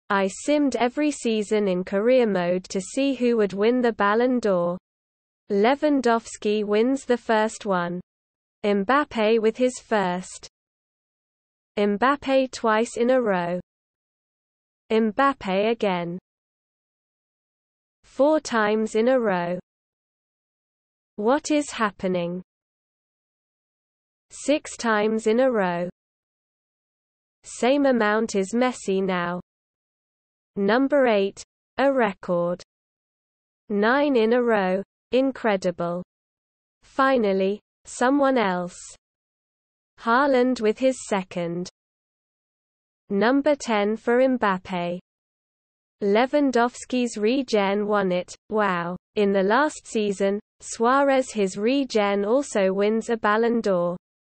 I simmed every season in career mode to see who would win the Ballon d'Or. Lewandowski wins the first one. Mbappe with his first. Mbappe twice in a row. Mbappe again. 4 times in a row. What is happening? 6 times in a row. Same amount as Messi now. Number 8, a record. 9 in a row, incredible. Finally, someone else. Haaland with his second. Number 10 for Mbappe. Lewandowski's regen won it, wow. In the last season, Suarez his regen also wins a Ballon d'Or.